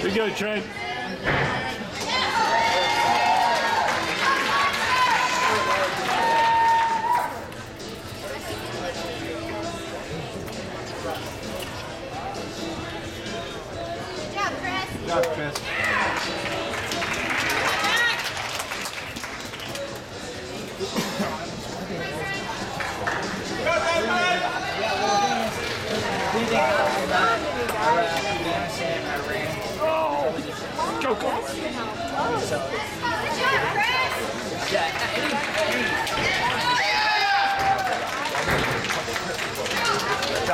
Here you go, Trent. Good job, Chris. Go, go. Good job, Chris. Yeah,